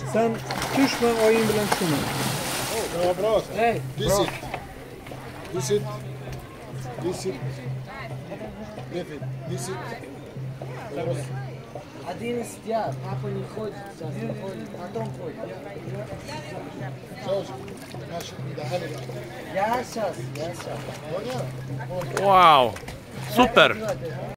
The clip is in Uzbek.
Sen düşme oyun bilen şunu. No, bro. Hey, This it. This it. This it. Leave it. This it. Один сидят, папа не ходит, сейчас не ходит, потом ходит. Я сейчас. Wow, super!